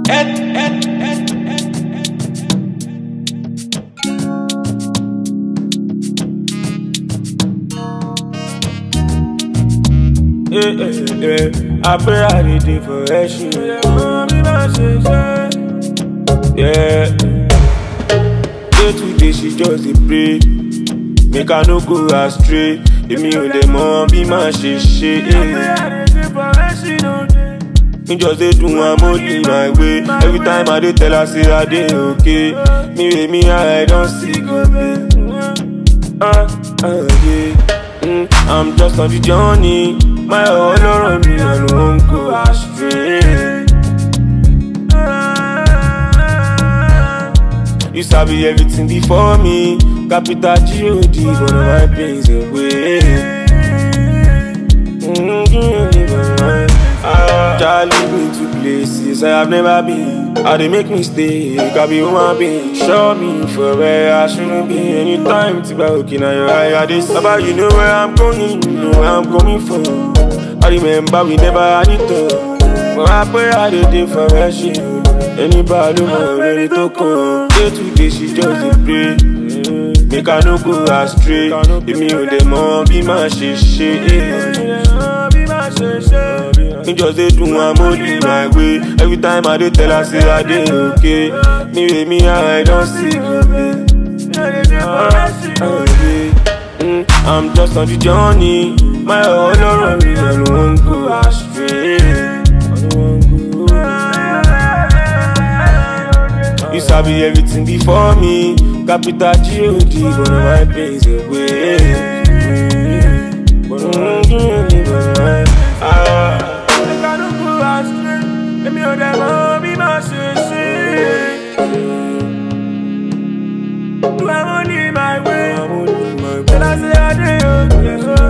I pray I did it for action. Yeah. Day to day she just dey pray, make I no go astray. Èmi ò lè mọ bí màá ṣe ṣe. Me just dey do am only my way. Every time I dey tell her say I dey okay. Me I don't see go pay. Yeah. I'm just on the journey. My whole around me and won't go astray. You sabi everything before me. Capital G-O-D, one of my pains away. Child lead me to places I have never been. How they make me stay, I be human being. Show me for where I shouldn't be. Anytime to be looking at your eye, this about you know where I'm going, you know where I'm coming from. I remember we never had it all, but I pray I did it for her she. Anybody who ready to come. Day to day she just dey pray, make I no go astray. Èmi ò lè mọ bí màá ṣe ṣe. Me just dey do am only my way. Every time I dey tell her say I dey okay. Me I don't see go pay. I'm just on the journey. My whole around me and won't go astray. You sabi everything before me. Capital G-O-D, one of my pains away. Do I'm only my way. Till I say I do,